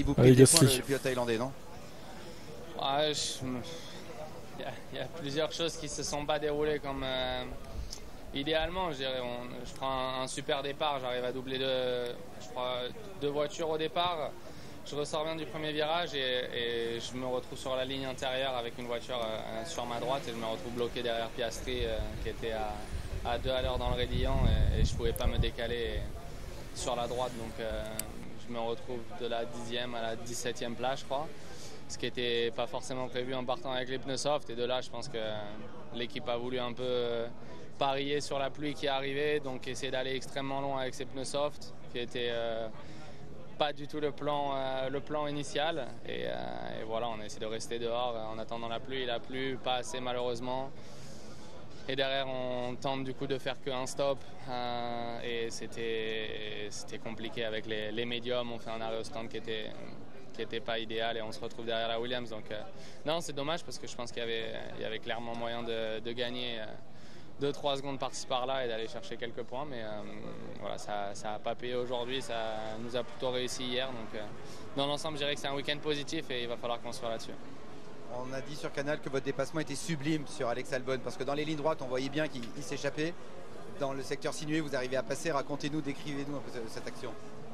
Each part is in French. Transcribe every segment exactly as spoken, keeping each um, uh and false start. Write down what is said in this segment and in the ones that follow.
vous Allez, prie des points, Gasly. le pilote thaïlandais, non? Ouais, je- il, y a, il y a plusieurs choses qui se sont pas déroulées comme euh, idéalement. Je dirais, on- je prends un, un super départ, j'arrive à doubler deux, je crois, deux voitures au départ. Je ressors bien du premier virage et, et je me retrouve sur la ligne intérieure avec une voiture euh, sur ma droite et je me retrouve bloqué derrière Piastri euh, qui était à, à deux à l'heure dans le raidillon et, et je pouvais pas me décaler sur la droite. Donc euh, je me retrouve de la dixième à la dix-septième place, je crois. Ce qui n'était pas forcément prévu en partant avec les pneus soft. Et de là, je pense que l'équipe a voulu un peu euh, parier sur la pluie qui est arrivée, donc essayer d'aller extrêmement loin avec ses pneus soft, qui était euh, pas du tout le plan, euh, le plan initial. Et, euh, et voilà, on a essayé de rester dehors en attendant la pluie. Il a plu, pas assez malheureusement. Et derrière, on tente du coup de faire qu'un stop. Euh, et c'était, c'était compliqué avec les, les médiums. On fait un arrêt au stand qui était, qui était pas idéal et on se retrouve derrière la Williams. Donc euh, non, c'est dommage parce que je pense qu'il y avait, il y avait clairement moyen de, de gagner deux trois secondes par-ci par-là et d'aller chercher quelques points. Mais euh, voilà, ça n'a pas payé aujourd'hui. Ça nous a plutôt réussi hier. Donc euh, dans l'ensemble, je dirais que c'est un week-end positif et il va falloir construire là-dessus. On a dit sur Canal que votre dépassement était sublime sur Alex Albon, parce que dans les lignes droites, on voyait bien qu'il il s'échappait. Dans le secteur sinueux, vous arrivez à passer. Racontez-nous, décrivez-nous un peu cette action.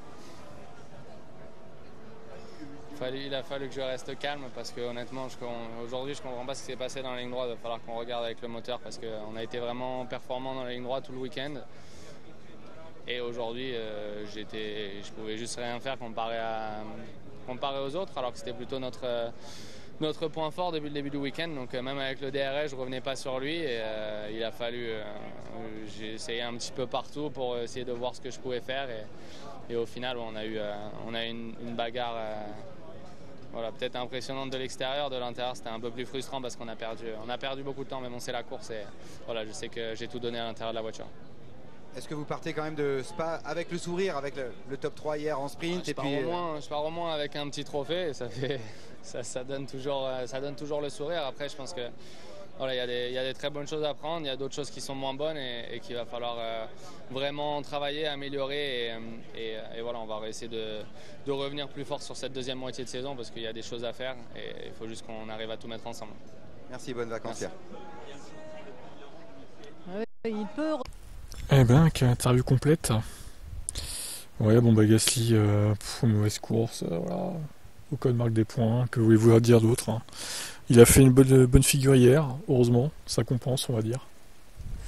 Il a fallu que je reste calme parce que honnêtement, je, aujourd'hui, je ne comprends pas ce qui s'est passé dans la ligne droite. Il va falloir qu'on regarde avec le moteur parce qu'on a été vraiment performant dans la ligne droite tout le week-end. Et aujourd'hui, euh, j'étais, je pouvais juste rien faire comparé, à, comparé aux autres, alors que c'était plutôt notre, notre point fort depuis le début du week-end. Donc même avec le D R S, je ne revenais pas sur lui. Et, euh, il a fallu, euh, j'ai essayé un petit peu partout pour essayer de voir ce que je pouvais faire. Et, et au final, on a eu, euh, on a eu une, une bagarre. Euh, Voilà, peut-être impressionnante de l'extérieur, de l'intérieur c'était un peu plus frustrant parce qu'on a perdu, on a perdu beaucoup de temps, mais bon c'est la course et voilà, je sais que j'ai tout donné à l'intérieur de la voiture. Est-ce que vous partez quand même de Spa avec le sourire, avec le, le top trois hier en sprint? Je, et pars puis, au moins, je pars au moins avec un petit trophée et ça, fait, ça, ça, donne toujours, ça donne toujours le sourire. Après je pense que voilà, il y a des, il y a des très bonnes choses à prendre, il y a d'autres choses qui sont moins bonnes et, et qu'il va falloir euh, vraiment travailler, améliorer et, et, et voilà, on va essayer de, de revenir plus fort sur cette deuxième moitié de saison parce qu'il y a des choses à faire et il faut juste qu'on arrive à tout mettre ensemble. Merci, bonnes vacances. Merci. Ouais, il peut... Eh ben, quelle interview complète. Ouais, bon bah Gasly, euh, pff, mauvaise course, euh, voilà. Ocon marque des points, que voulez-vous dire d'autre, hein. Il a fait une bonne, bonne figure hier, heureusement, ça compense on va dire.